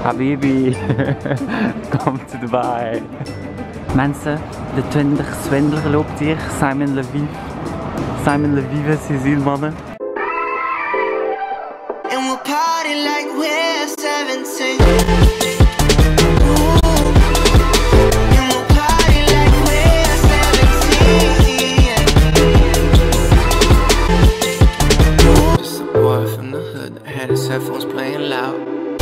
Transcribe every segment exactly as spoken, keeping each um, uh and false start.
Habibi, kom to Dubai. Mensen, de twintig swindler loopt hier. Simon Leviev. Simon Leviev is gezien, mannen. And we'll party like we're seventeen. Headphones playing loud.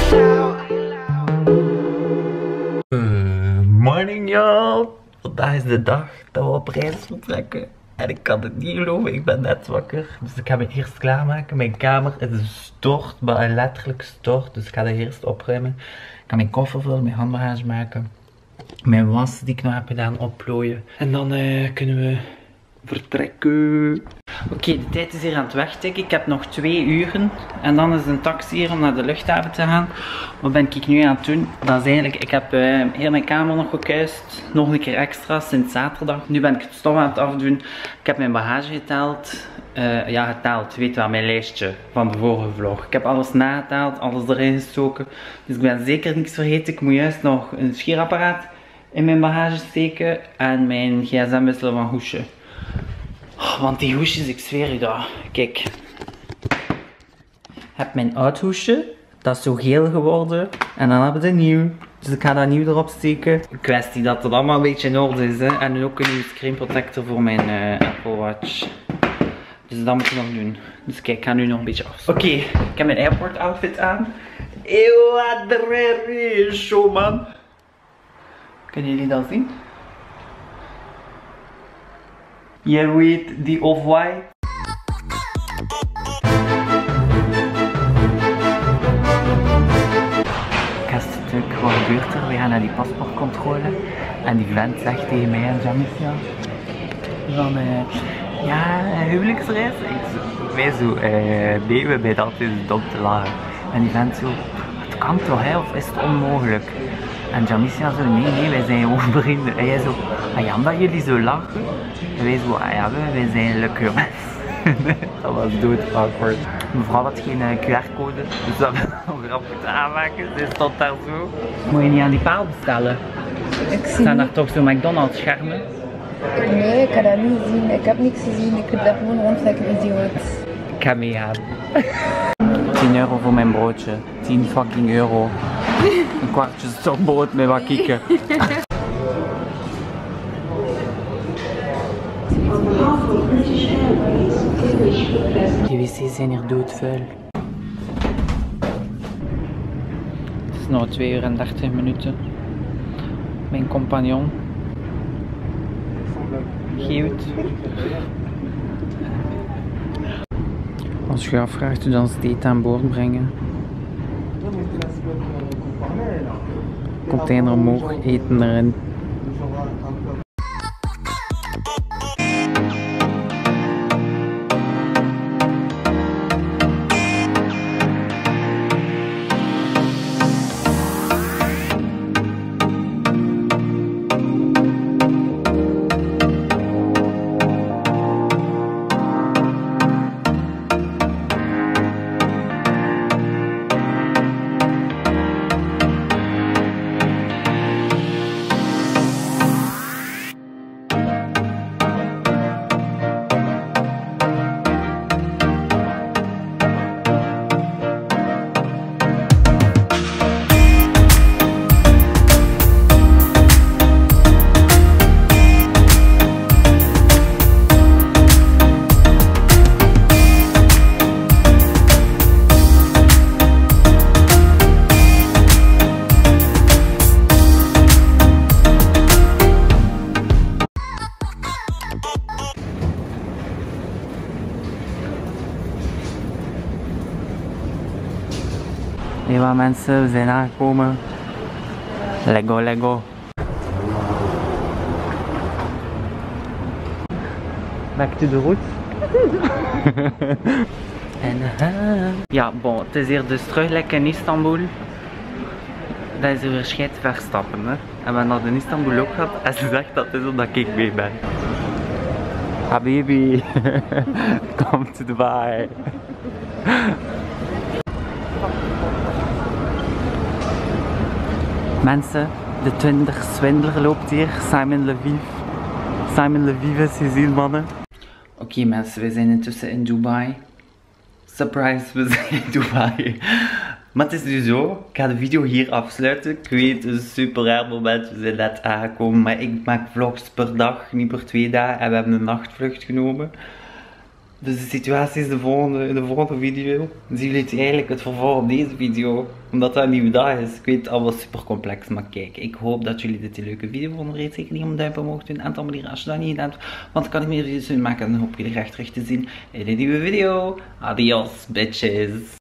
Uh, morning y'all! Vandaag is de dag dat we op reis vertrekken. En ik kan het niet geloven, ik ben net wakker. Dus ik ga me eerst klaarmaken. Mijn kamer is stort, maar letterlijk stort. Dus ik ga dat eerst opruimen. Ik ga mijn koffer vullen, mijn handbagage maken. Mijn was die ik nog heb gedaan opplooien. En dan uh, kunnen we vertrekken. Oké, okay, de tijd is hier aan het wegtikken. Ik heb nog twee uren. En dan is een taxi hier om naar de luchthaven te gaan. Wat ben ik nu aan het doen? Dat is eigenlijk, ik heb uh, heel mijn kamer nog gekuist. Nog een keer extra sinds zaterdag. Nu ben ik het stof aan het afdoen. Ik heb mijn bagage geteld. Uh, ja, geteld. Weet wel, mijn lijstje van de vorige vlog. Ik heb alles nageteld, alles erin gestoken. Dus ik ben zeker niks vergeten. Ik moet juist nog een scheerapparaat in mijn bagage steken. En mijn gsm wisselen van hoesje. Want die hoesjes, ik zweer je dat. Kijk. Ik heb mijn oud hoesje. Dat is zo geel geworden. En dan hebben we de nieuw. Dus ik ga dat nieuw erop steken. Kwestie dat het allemaal een beetje in orde is. Hè. En nu ook een nieuwe screen protector voor mijn uh, Apple Watch. Dus dat moet ik nog doen. Dus kijk, ik ga nu nog een beetje af. Oké, okay, ik heb mijn airport outfit aan. Eeuw, wat de show, man. Kunnen jullie dat zien? Hier weet die off-white. Kaststuk, wat gebeurt er? We gaan naar die paspoortcontrole. En die vent zegt tegen mij en Jamicia van uh, ja, huwelijksreis. Ik wij zo, uh, nee, we zijn altijd dom te lachen. En die vent zo, het kan toch, hè, of is het onmogelijk? En Jamicia zo, nee, nee, wij zijn gewoon vrienden. En jij zo, ah ja, dat jullie zo lachen. En wij zo, ah ja, wij zijn leuke jongens. Dat was dood awkward. Mevrouw had geen uh, Q R-code, dus dat was nog grappig te aanmaken. Ze stond daar zo. Moet je niet aan die paal bestellen? Ik zie Staan daar toch zo McDonald's schermen? Nee, ik heb dat niet gezien. Ik heb niks gezien. Ik heb daar gewoon rondtrekken in die wat. Ik ga meegaan. tien euro voor mijn broodje. tien fucking euro. Een kwartje stokbrood met wat kieken. Die wc's zijn hier doodvuil. Het is nog twee uur en dertig minuten. Mijn compagnon. Geert. Als je afvraagt hoe dan ze het eten aan boord brengen. Container omhoog, eten erin. Hey wat mensen, we zijn aangekomen. Lego, Lego. Back to the roots. En uh, ja, bon, het is hier dus terug lekker in Istanbul. Dat is er weer schijt verstappen, hè. En we hebben dat in Istanbul ook gehad. En ze zegt dat is omdat ik mee ben. Habibi, kom to Dubai. En uh, ja, bon, het is hier dus terug lekker in Istanbul. Dat is er weer schijt verstappen, hè. En we hebben dat in Istanbul ook gehad. En ze zegt dat is omdat ik mee ben. Habibi, kom to Dubai. Mensen, de twintig Swindler loopt hier. Simon Lviv. Simon Lviv is gezien, mannen. Oké okay, mensen, we zijn intussen in Dubai. Surprise, we zijn in Dubai. Maar het is nu zo, ik ga de video hier afsluiten. Ik weet, het is een super raar moment, we zijn net aangekomen. Maar ik maak vlogs per dag, niet per twee dagen. En we hebben een nachtvlucht genomen. Dus de situatie is de volgende, in de volgende video. Dan zien jullie eigenlijk het vervolg op deze video. Omdat dat een nieuwe dag is. Ik weet het allemaal super complex. Maar kijk, ik hoop dat jullie dit een leuke video vonden. Vergeet zeker niet om een duimpje omhoog te doen. En aantal manieren als je dat niet gedaan hebt. Want dan kan ik meer video's maken. En dan hoop ik jullie graag terug te zien in een nieuwe video. Adios, bitches.